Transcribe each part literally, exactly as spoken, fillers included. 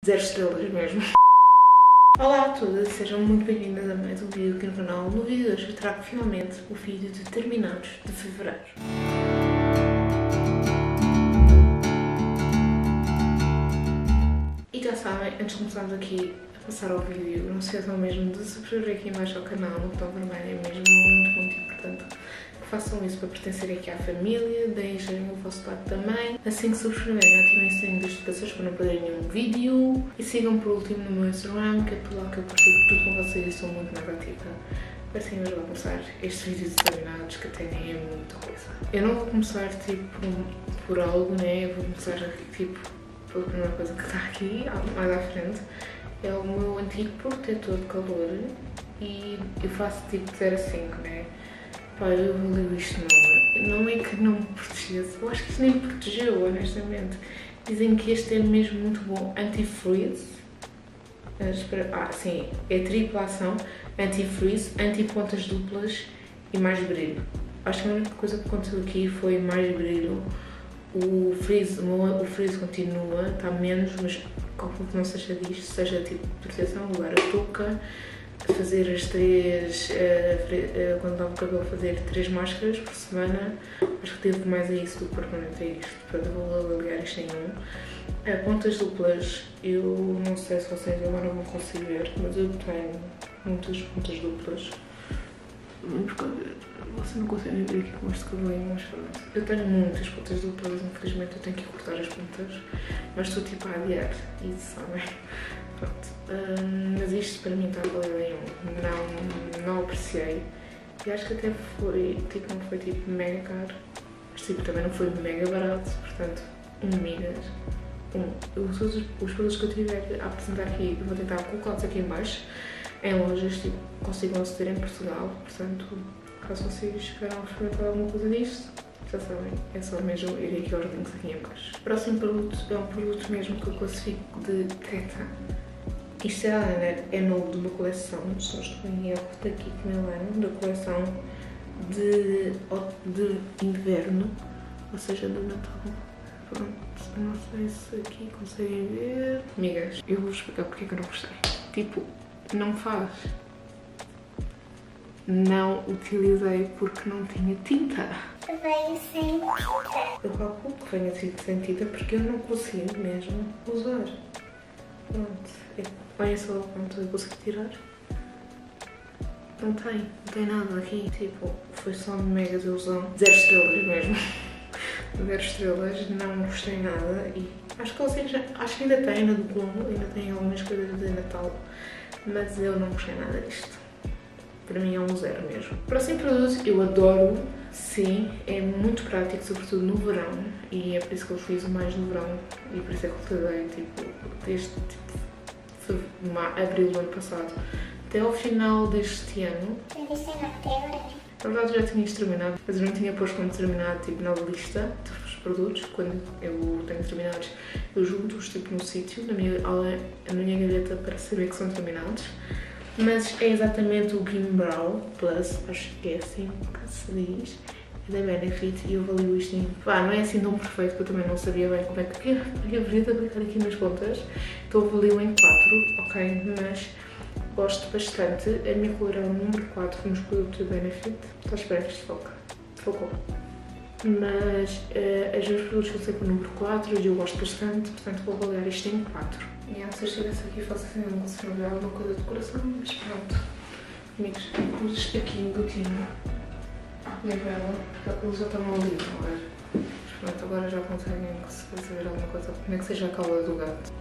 Zero estrelas mesmo. Olá a todas, sejam muito bem-vindas a mais um vídeo aqui no canal. No vídeo de hoje eu trago finalmente o vídeo de terminados de fevereiro. E já sabem, antes de começarmos aqui a passar ao vídeo, não se esqueçam mesmo de subscrever aqui embaixo ao canal, no botão vermelho, é mesmo muito, muito importante. Façam isso para pertencerem aqui à família, deixem o vosso like também. Assim que subscreverem, ativem o sininho das notificações para não perderem nenhum vídeo. E sigam por último no meu Instagram, que é por lá que eu partilho tudo com vocês e sou muito mais ativa. Assim, hoje vou começar estes vídeos determinados que até nem é muita coisa. Eu não vou começar tipo por, por algo, né? Eu vou começar tipo pela primeira coisa que está aqui, mais à frente. É o meu antigo protetor de calor e eu faço tipo de zero a cinco, né? Pá, eu avalio isto não, não é que não me protegesse, eu acho que isto nem me protegeu, honestamente. Dizem que este é mesmo muito bom, anti-freeze, ah sim, é tripla ação, anti-freeze, anti-pontas duplas e mais brilho. Acho que a única coisa que aconteceu aqui foi mais brilho. O freeze, o freeze continua, está menos, mas calculo que não seja disto, seja tipo proteção, lugar a touca. Fazer as três, uh, uh, quando dava o cabelo, fazer três máscaras por semana. Acho que teve mais a isso do que propriamente a isto, para vou avaliar isto em um. Uh, pontas duplas, eu não sei se vocês agora vão conseguir ver, mas eu tenho muitas pontas duplas. Porque vocês não conseguem ver aqui com este cabelinho, mas pronto. Eu tenho muitas pontas duplas, infelizmente eu tenho que cortar as pontas, mas estou tipo a adiar isso, sabem? Pronto. Um, mas isto para mim está a valer em um. Não, não apreciei. E acho que até foi, tipo, não foi tipo mega caro, mas tipo também não foi mega barato, portanto, um migas. Um. Os, os, os produtos que eu tiver a apresentar aqui, eu vou tentar colocá-los aqui em baixo, em lojas, tipo, consigam aceder em Portugal, portanto, caso vocês queiram experimentar alguma coisa disto, já sabem, é só mesmo ir aqui aos links aqui em baixo. O próximo produto é um produto mesmo que eu classifico de treta. Isto é, é novo de uma coleção, se não estou em erro, daqui que me lembro, da coleção de, de inverno, ou seja, do Natal. Pronto, não sei se aqui conseguem ver. Amigas, eu vou explicar porque é que eu não gostei. Tipo, não faz. Não utilizei porque não tinha tinta. Veio sem tinta. Eu calculo que venha sem tinta porque eu não consigo mesmo usar. Pronto. Olha só quanto eu consegui tirar. Não tem, não tem nada aqui. Tipo, foi só mega desilusão. Zero estrelas mesmo. Zero estrelas, não gostei nada. E acho que vocês já, acho que ainda tem na do Globo, ainda tem algumas coisas de Natal. Mas eu não gostei nada disto. Para mim é um zero mesmo. Próximo produto, eu adoro. Sim, é muito prático, sobretudo no verão. E é por isso que eu fiz o mais no verão. E por isso é que eu utilizei, tipo, desde tipo, abril do ano passado até ao final deste ano. Eu disse não, até agora. Na verdade já tinha isto terminado, mas eu não tinha posto como terminado tipo, na lista dos produtos. Quando eu tenho terminados, eu junto-os tipo, no sítio, na minha, na minha gaveta, para saber que são terminados. Mas é exatamente o Beam Brow Plus, acho que é assim que se diz, é da Benefit, e eu avalio isto em... Pá, não é assim tão perfeito, porque eu também não sabia bem como é que eu haveria de aplicar aqui nas pontas. Então eu avalio em quatro, ok? Mas gosto bastante. A minha cor é o número quatro nos produtos da Benefit. Estou a esperar que isto foque. Focou. Mas uh, os meus produtos vão ser para o número quatro e eu gosto bastante, portanto vou avaliar isto em quatro. E antes eu estivesse aqui, faço assim, não consigo ver alguma coisa de coração, mas pronto. Amigos, pus aqui um gatinho na vela, porque eles já estavam ali, não é? Mas pronto, agora já conseguem fazer alguma coisa, como é que seja a cauda do gato.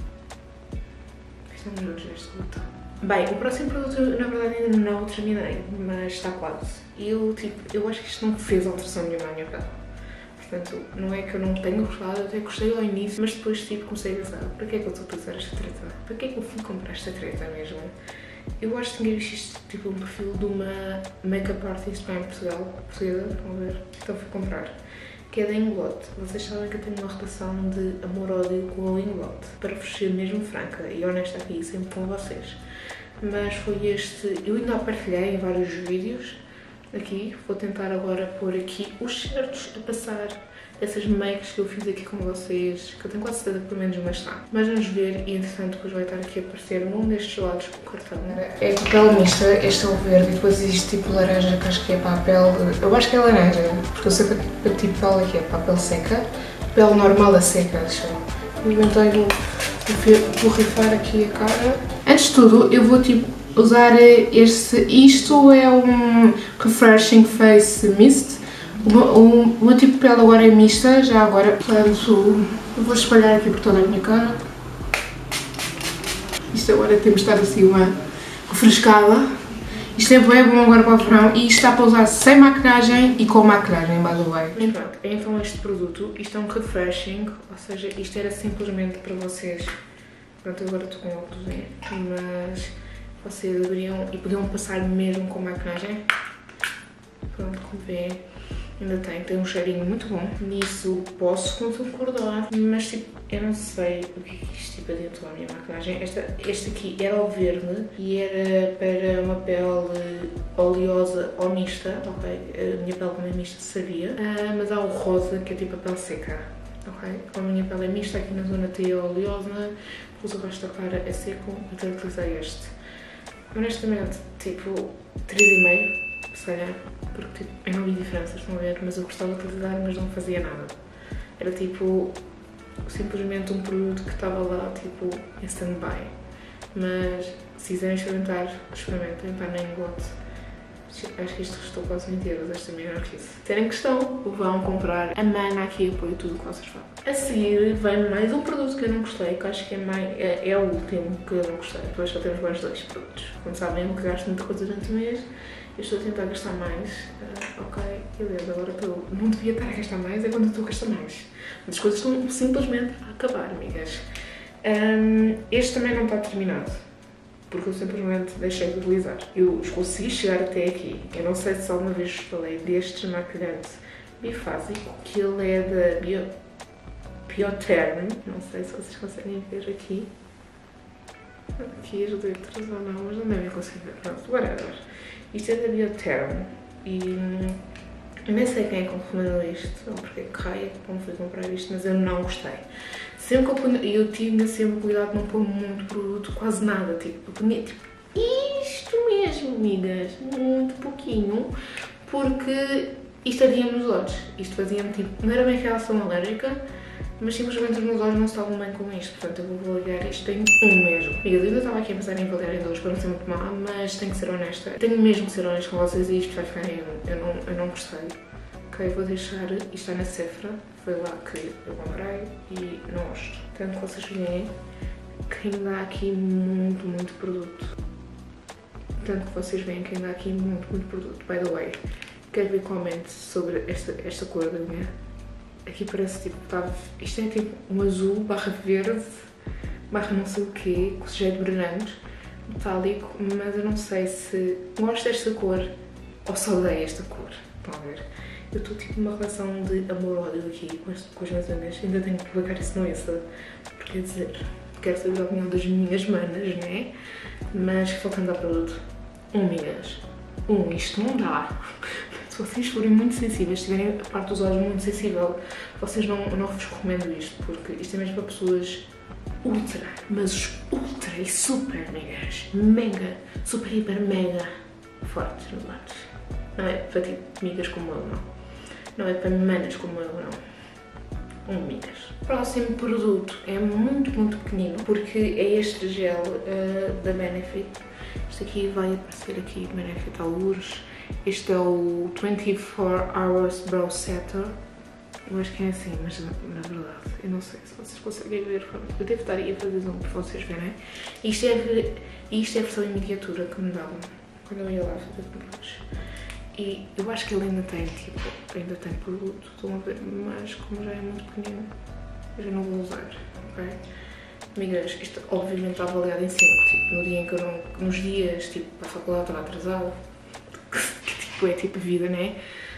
Isto é um nojo este luto. Bem, o próximo produto na verdade ainda não terminei, mas está quase. E eu, tipo, eu acho que isto não fez alteração nenhuma à minha pele. Portanto, não é que eu não tenha gostado, eu até gostei ao início, mas depois tipo, comecei a pensar, para que é que eu estou a utilizar esta treta? Para que é que eu fui comprar esta treta mesmo? Eu acho que tinha visto isto, tipo, um perfil de uma make-up artist cá em Portugal, portuguesa, vão ver, então fui comprar, que é da Inglot. Vocês sabem que eu tenho uma relação de amor-ódio com a Inglot, para vos ser mesmo franca e honesta aqui, sempre com vocês. Mas foi este, eu ainda a partilhei em vários vídeos, aqui, vou tentar agora pôr aqui os certos a passar essas makes que eu fiz aqui com vocês, que eu tenho quase certeza que pelo menos uma está. Mas vamos ver e entretanto depois vai estar aqui a aparecer num destes lados com o cartão. É papel mista, este é o verde e depois existe tipo laranja que acho que é papel, eu acho que é laranja, porque eu sei que o tipo papel aqui é papel seca, papel normal a seca, deixa eu inventei vou borrifar aqui a cara. Antes de tudo eu vou tipo usar este, isto é um Refreshing Face Mist. O meu, o meu tipo de pele agora é mista, já agora, portanto, eu vou espalhar aqui por toda a minha cara. Isto agora temos de estar assim uma refrescada. Isto é bem bom agora para o verão e isto está para usar sem maquilhagem e com maquilhagem, by the way. E pronto, então este produto, isto é um refreshing, ou seja, isto era simplesmente para vocês. Pronto, agora estou com óculos, né? Mas vocês deveriam e podiam passar mesmo com maquilhagem. Pronto, como vêem, ainda tem, tem um cheirinho muito bom. Nisso posso concordar, mas tipo, eu não sei o que é que isto tipo dentro da minha maquilhagem. Esta, este aqui era o verde e era para uma pele oleosa ou mista, ok? A minha pele também mista, sabia. Uh, mas há o rosa, que é tipo a pele seca, ok? A minha pele é mista, aqui na zona T é oleosa, depois o resto da cara é seco, então utilizei este. Honestamente, tipo, três e meio, se calhar, porque tipo, eu não vi diferenças, estão a ver, mas eu gostava de utilizar, mas não fazia nada. Era tipo, simplesmente um produto que estava lá, tipo, em stand-by. Mas, se quiserem experimentar, experimentem, pá, nem gosto. Acho que isto custou quase vinte euros, esta minha arquice. Se terem questão, vão comprar. A mana aqui apoio tudo o que vocês fazem. A seguir vem mais um produto que eu não gostei, que acho que é, mais, é, é o último que eu não gostei. Depois só temos mais dois produtos. Como sabem, eu que gasto muita coisa durante o mês. Eu estou a tentar gastar mais. Uh, ok, beleza, agora estou. Não devia estar a gastar mais, é quando eu estou a gastar mais. As coisas estão simplesmente a acabar, amigas. Um, este também não está terminado, porque eu simplesmente deixei de utilizar. Eu consegui chegar até aqui. Eu não sei se alguma vez falei deste maquilhante bifásico, que ele é da Bio... Bioterm. Não sei se vocês conseguem ver aqui. Aqui as letras ou não, mas não devem conseguir ver. Pronto, whatever. Isto é da Bioterm e eu nem sei quem é que recomendou isto, ou porque é que raia que me foi comprar isto, mas eu não gostei. Sempre que eu punha, eu tinha sempre cuidado de não pôr muito produto, quase nada, tipo, eu punha tipo isto mesmo, amigas, muito pouquinho, porque isto ardia nos olhos, isto fazia-me tipo, não era bem reação alérgica, mas simplesmente os meus olhos não estavam bem com isto, portanto eu vou avaliar isto em um mesmo. Amigas, eu ainda estava aqui a pensar em avaliar em dois para não ser muito má, mas tenho que ser honesta. Tenho mesmo que ser honesta com vocês e isto vai ficar em um. Eu não, eu não gostei. Ok, vou deixar, isto está na Sephora, foi lá que eu comprei e não gosto. Tanto que vocês veem que ainda há aqui muito, muito produto. Tanto que vocês veem que ainda há aqui muito, muito produto. By the way, quero ver comentários sobre esta, esta cor da minha. Aqui parece tipo, tá, isto é tipo um azul barra verde, barra não sei o quê, com sujeito brilhante, metálico, mas eu não sei se gosto desta cor ou se odeio esta cor, estão a ver? Eu estou tipo numa relação de amor-ódio aqui com, este, com as minhas amigas, ainda tenho que publicar isso no Insta, porque quer dizer, quero saber a opinião das minhas manas, né? Mas faltando ao produto, um, amigas, um, isto não dá. Se vocês forem muito sensíveis, se tiverem a parte dos olhos muito sensível, vocês não, não vos recomendo isto, porque isto é mesmo para pessoas ultra, mas ultra e super amigas, mega, super, hiper, mega fortes no olhos. Não é para tipo amigas como eu, não. Não é para manas como eu, não. Um, amigas. O próximo produto é muito, muito pequenino, porque é este gel uh, da Benefit. Este aqui vai aparecer aqui, Benefit algures. Este é o vinte e quatro Hours Brow Setter. Eu acho que é assim, mas na verdade, eu não sei se vocês conseguem ver. Eu devo estar aí a fazer zoom para vocês verem. Isto é, isto é a versão em miniatura que me davam quando eu ia lá fazer compras. E eu acho que ele ainda tem, tipo, ainda tem produto, estão a ver, mas como já é muito pequenino, eu já não vou usar, ok? Amigas, isto obviamente está avaliado em cinco, tipo, no dia em que eu não, nos dias, tipo, para a faculdade estava atrasado, que tipo, é tipo vida, né?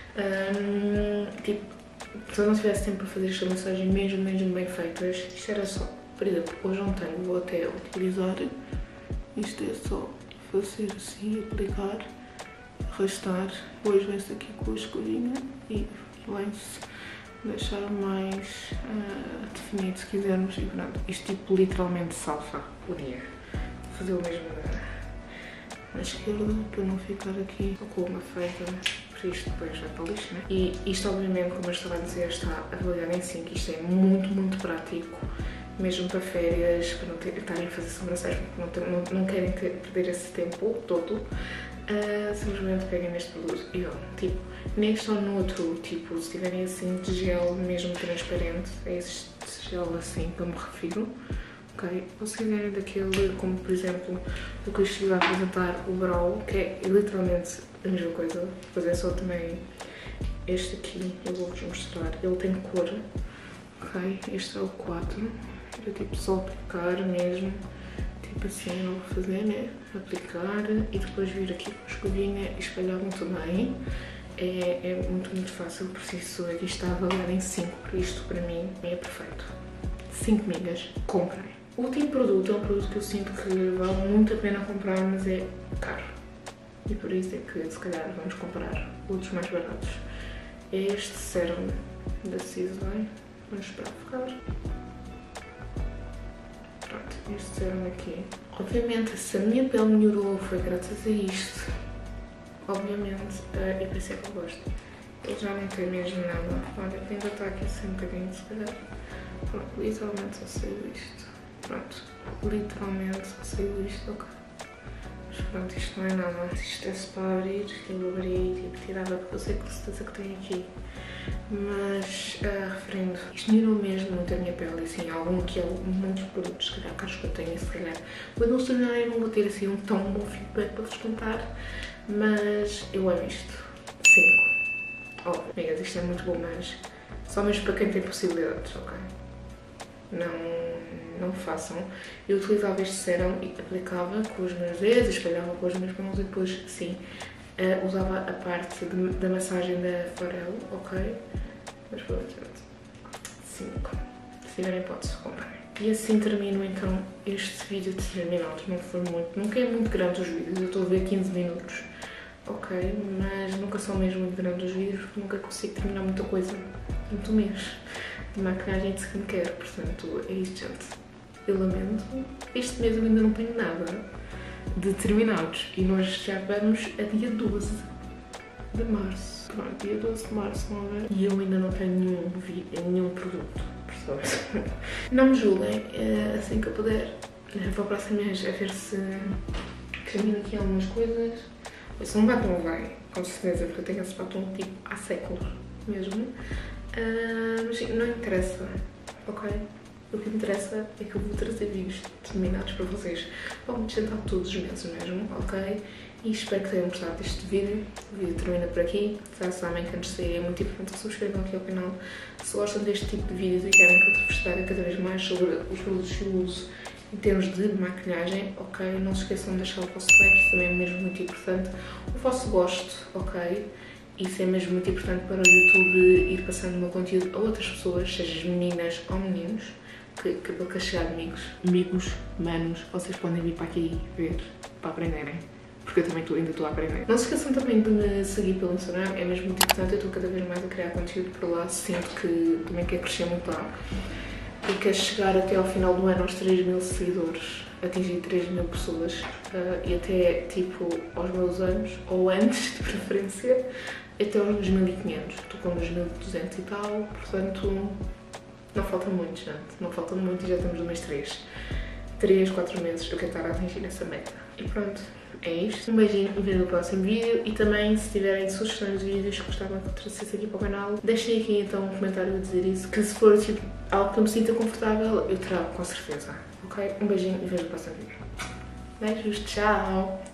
Um, tipo, se eu não tivesse tempo para fazer estas massagens mesmo, mesmo bem feitas, isto era só, por exemplo, hoje não tenho, vou até utilizar, isto é só fazer assim, aplicar, arrastar, depois vem-se aqui com a escovinha e vem-se deixar mais uh, definido se quisermos. E pronto, isto tipo literalmente salva o dia. Vou fazer o mesmo na, na esquerda para não ficar aqui com uma feita, porque isto depois vai para o lixo, né? E isto obviamente, como eu estava a dizer, está avaliado em cinco. Isto é muito, muito prático. Mesmo para férias, para não ter, estarem a fazer sobrancelhas, porque não, não, não querem ter, perder esse tempo todo, uh, simplesmente peguem neste produto e vão. Tipo, neste ou no outro, tipo, se tiverem assim de gel mesmo transparente, é esse gel assim que eu me refiro, ok? Ou se quiserem daquele, como por exemplo, do que eu estive a apresentar, o Brow, que é literalmente a mesma coisa, depois é só também este aqui, eu vou-vos mostrar, ele tem cor, ok? Este é o quatro. Eu tipo só aplicar mesmo, tipo assim eu vou fazer, né? Aplicar e depois vir aqui com a escovinha e espalhar muito bem. É, é muito, muito fácil, por isso aqui está avaliado em cinco, por isto para mim é perfeito. cinco migas, comprem. O último produto é um produto que eu sinto que vale muito a pena comprar, mas é caro. E por isso é que se calhar vamos comprar outros mais baratos. É este sérum da Sisley. Vamos esperar ficar. Pronto, este sérum aqui. Obviamente, se a minha pele melhorou foi graças a isto. Obviamente, uh, e por isso é que eu gosto. Ele já não tem mesmo nada. Olha, ainda está aqui assim um bocadinho, se calhar. Pronto, literalmente só saiu isto. Pronto, literalmente só saiu isto, ok. Mas pronto, isto não é nada. Isto é para abrir, eu abri e tipo, tirava, porque eu sei com certeza que tem aqui. Mas, uh, referindo, isto melhorou mesmo muito a minha pele, assim, algum que é muitos produtos, se calhar, caros que eu tenho, se calhar, quando não se eu não vou ter, assim, um tão bom feedback para vos contar, mas eu amo isto. cinco. Oh, amigas, isto é muito bom, mas só mesmo para quem tem possibilidades, ok? Não, não façam. Eu utilizava este sérum e aplicava com os meus dedos, espalhava com as minhas mãos e depois, sim, Uh, usava a parte de, da massagem da Pharrell, ok? Mas pronto, cinco. Se tiverem hipótese, comprem. E assim termino então este vídeo de três minutos, não foi muito, nunca é muito grande os vídeos, eu estou a ver quinze minutos, ok? Mas nunca são mesmo muito grandes os vídeos, porque nunca consigo terminar muita coisa, muito mês de maquilhagem e de skincare, portanto é isto, gente. Eu lamento, este mês eu ainda não tenho nada determinados e nós já vamos a dia doze de março. Pronto, dia doze de março, não é? E eu ainda não tenho nenhum, nenhum produto, pessoas. Não me julguem, assim que eu puder. Vou para o próximo mês a ver se termino aqui algumas coisas. Se não batom vai, com certeza, porque eu tenho esse batom tipo há séculos mesmo. Uh, mas sim, não interessa, ok? O que interessa é que eu vou trazer vídeos determinados para vocês. Vou-me tentar todos os meses mesmo, ok? E espero que tenham gostado deste vídeo. O vídeo termina por aqui. Já sabem que antes de sair é muito importante que subscrevam aqui ao canal. Se gostam deste tipo de vídeos e querem que eu vos traga cada vez mais sobre os produtos que eu uso em termos de maquilhagem, ok? Não se esqueçam de deixar o vosso like, isso também é mesmo muito importante. O vosso gosto, ok? Isso é mesmo muito importante para o YouTube ir passando o meu conteúdo a outras pessoas, seja meninas ou meninos. Que, que para chegar amigos, amigos, manos, vocês podem vir para aqui ver, para aprenderem, porque eu também tô, ainda estou a aprender. Não se esqueçam também de me seguir pelo Instagram, é mesmo muito importante, eu estou cada vez mais a criar conteúdo por lá, sinto que também quero crescer muito lá e quero chegar até ao final do ano aos três mil seguidores, atingir três mil pessoas uh, e até tipo aos meus anos, ou antes de preferência, até aos dois mil e quinhentos, estou com dois mil e duzentos e tal, portanto não falta muito, gente. Não falta muito e já estamos no mês três. três, quatro meses eu quero estar a atingir essa meta. E pronto, é isto. Um beijinho e vejo no próximo vídeo. E também, se tiverem sugestões de vídeos que gostavam que eu trouxesse aqui para o canal, deixem aqui então um comentário a dizer isso. Que se for tipo, algo que eu me sinta confortável, eu trago com certeza. Ok? Um beijinho e vejo no próximo vídeo. Beijos, tchau!